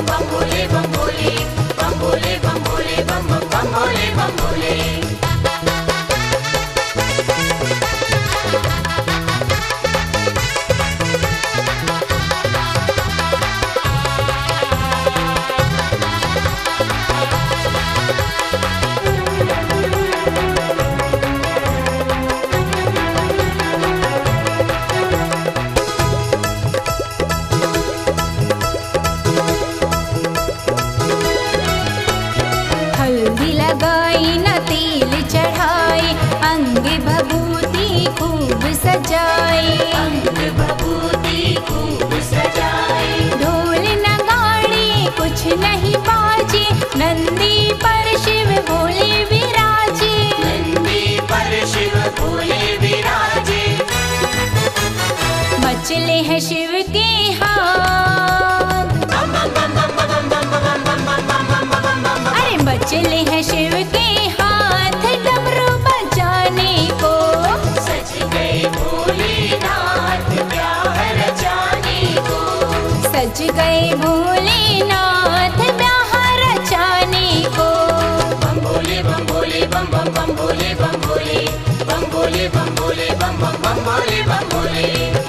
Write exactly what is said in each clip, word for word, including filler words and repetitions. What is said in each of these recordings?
बम भोले बम भोले बम भोले बम भोले बम बम बम भोले बम भोले। हल्दी लगाई न तेल चढ़ाई, अंग भभूति खूब सजाई, अंग भभूति खूब सजाई। ढोल नगाड़े कुछ नहीं बाजे, नंदी पर शिव भोले विराजे, नंदी पर शिव भोले विराजे। मचले हैं शिव के हाथ, बम बम बम बम बम बम बम बम बम बम बम बम बम। अरे मचले हैं शिव के हाथ, डमरू बजाने को सज गए भोलेनाथ ब्याह रचाने को। सज गए भोलेनाथ ब्याह रचाने को। बम भोले बम भोले बम बम बम भोले बम भोले बम भोले बम भोले बम बम बम भोले बम भोले।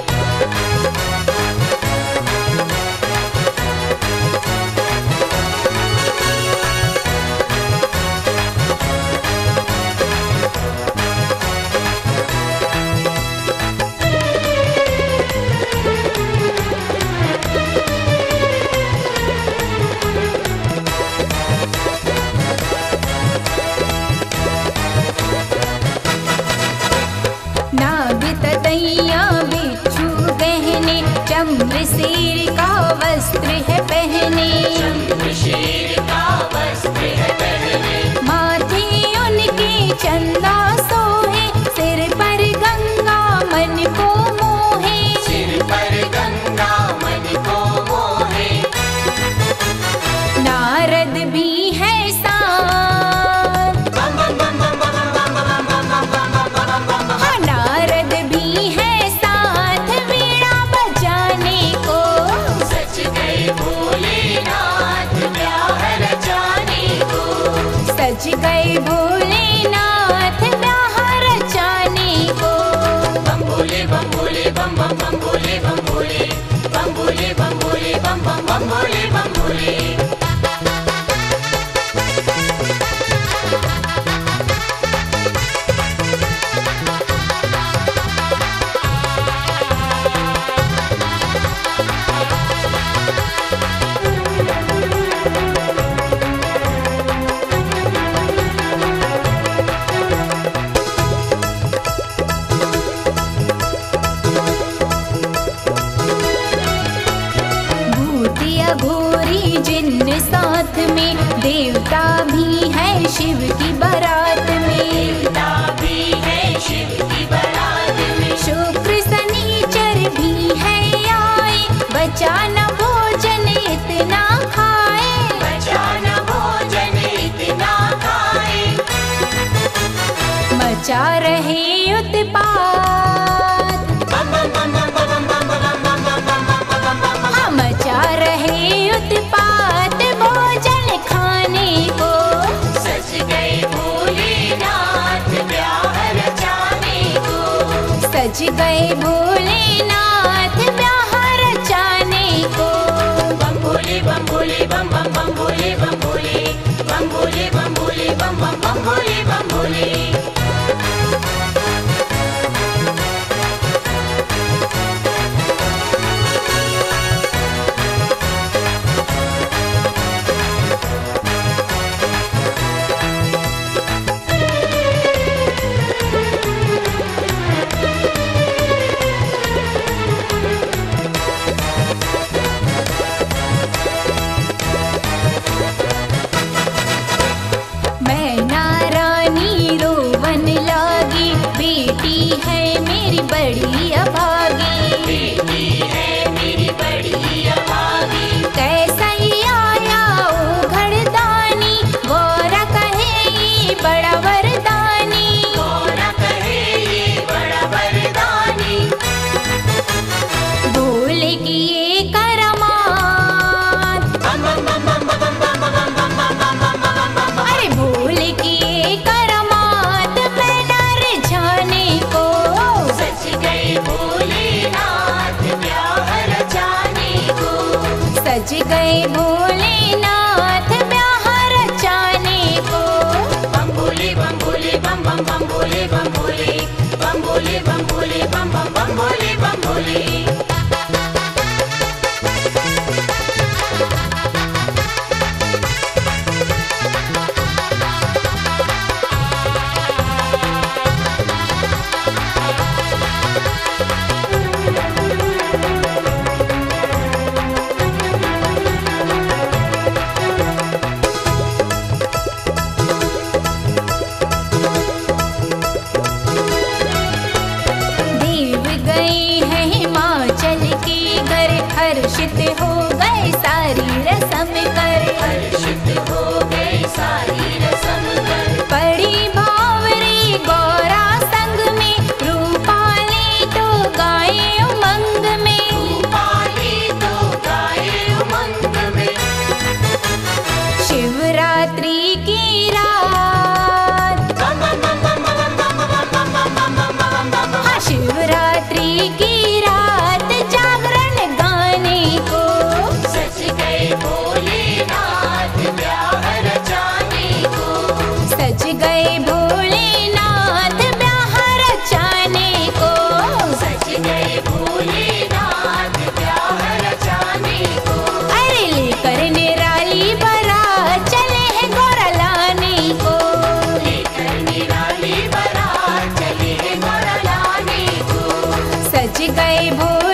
नाग ततैया बिच्छू गहने, चम्रसेर का वस्त्र है पहने, चंद्रशेर का वस्त्र है पहने। माथे उनके चंदा सोहे, सिर पर गंगा मन को मोहे, सिर पर गंगा मन को मोहे। नारद भी है साथ, बम बम बम बम बम बम बम बम बम बम बम बम। हाँ नारद भी है साथ वीणा बजाने को। सज गए भोलेनाथ ब्याह रचाने को। सज गए भोलेनाथ ब्याह रचाने को। बम भोले बम भोले बम बम बम भोले बम भोले बम भोले बम भोले बम बम बम भोले बम भोले। भूतिया घोरी जिन्न साथ में, देवता भी है शिव की बारात में, देवता भी है शिव की बारात में। शुक्र शनिचर भी है आए, बचाना भोजन इतना खाए, बचाना भोजन इतना खाए। मचा रहे उत्पात, बम बम बम बम बम बम बम बम बम बम बम बम बम बम। हाँ मचा रहे उत्पात भोजन खाने को। सज गए भोलेनाथ ब्याह रचाने को। सज गए भोलेनाथ ब्याह रचाने को। बम भोले बम भोले बम बम बम भोले बम भोले बम भोले बम भोले बम बम बम भोले बम भोले। शिवरात्रि की रात, हाँ शिवरात्रि की रात जागरण गाने को सज गए भोलेनाथ ब्याह रचाने को, सज गए भोलेनाथ ब्याह रचाने को, सज गए भोलेनाथ ब्याह रचाने को। अरे लेकर निराली बारात चले हैं गौरा लाने को, लेकर निराली बारात चले हैं गौरा लाने को, सज गए भोले